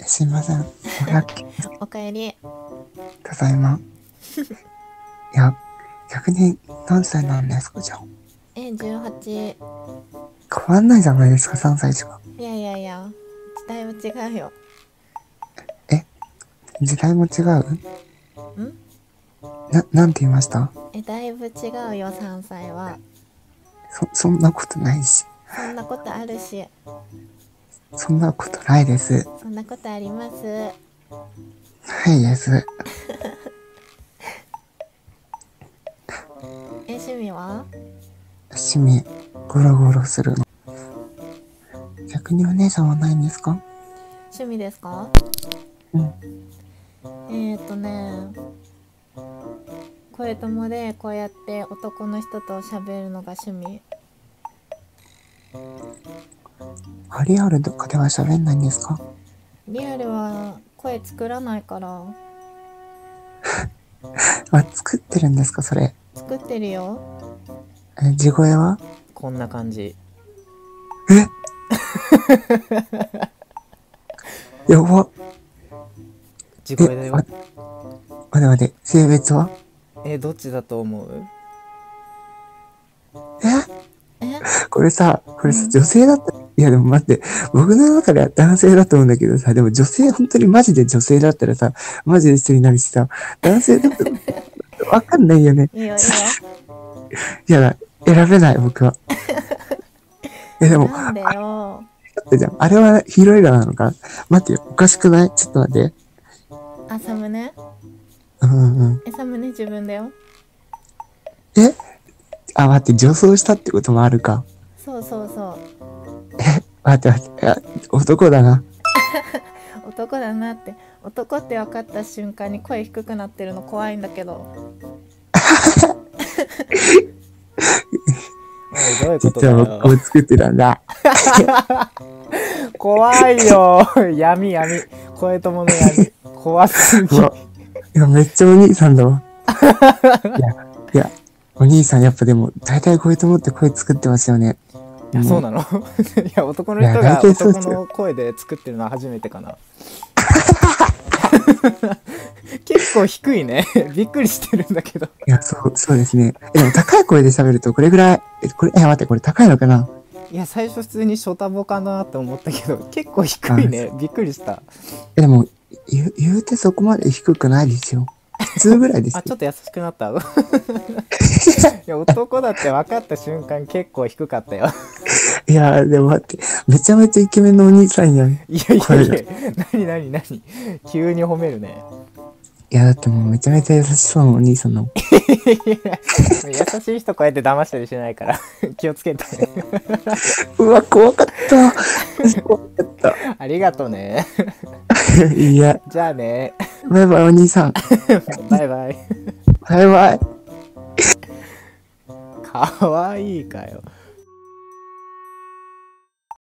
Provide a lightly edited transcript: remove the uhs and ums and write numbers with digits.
すいません。 おかえり。 ただいま。いや、逆に何歳なんですか、じゃあ。 18。 変わんないじゃないですか、3歳しか。 いやいやいや、だいぶ違うよ。 え、時代も違う？ んなんて言いました？ だいぶ違うよ、3歳は。 そんなことないし。 そんなことあるし。 そんなことないです。 そんなことあります。 ないです。 趣味は？ 趣味、ゴロゴロするの。逆にお姉さんはないんですか？ 趣味ですか？ うん。 ね、声友でこうやって男の人と喋るのが趣味。 リアルとかでは喋んないんですか？ リアルは声作らないから。 作ってるんですか、それ。 作ってるよ。 地声は？ こんな感じ。 えやば。 地声だよ。 待て。性別は？ どっちだと思う？ これさ、 うん、 女性だったら、いやでも待って、僕の中では男性だと思うんだけどさ、でも女性、本当にマジで女性だったらさ、マジで一緒になるしさ、男性だったらわかんないよね。 いいよいいよ。 いや、選べない、僕は。でも、 なんでよ。 だってじゃん。あれはヒーロー映画なのか？待ってよ、おかしくない？ちょっと待って。 サムネ？ うんうん。 サムネ自分だよ。 え待って、女装したってこともあるか。 そうそうそう。 待って。いや、男だな。 男だなって。男って分かった瞬間に声低くなってるの怖いんだけど。おい、どういうこと実だよ。 は僕も作ってたんだ。 怖いよ。闇。声友の闇。怖すぎ。 いや、めっちゃお兄さんだわ。いや、お兄さんやっぱでも、大体こういうと思って声作ってますよね。 いや、そうなの？いや、男の人いやが大体そうっ男すよ。 の声で作ってるのは初めてかな。結構低いね。びっくりしてるんだけど。 いや、そうですね。でも高い声で喋るとこれぐらい、待って、これ高いのかな？ いや、最初普通にショタボかなって思ったけど、結構低いね。びっくりした。 でも、言うてそこまで低くないですよ。普通ぐらいですよ。 ちょっと優しくなった。いや、男だって分かった瞬間結構低かったよ。 いやでも待って、めちゃめちゃイケメンのお兄さんやん。 いや、何急に褒めるね。 いや、だってもうめちゃめちゃ優しそうなお兄さんの。 優しい人こうやって騙したりしないから気をつけて。 うわ、怖かった。怖かった。 ありがとね。 いや、 じゃあね。 バイバイお兄さん。 バイバイ。 バイバイ。 かわいいかよ。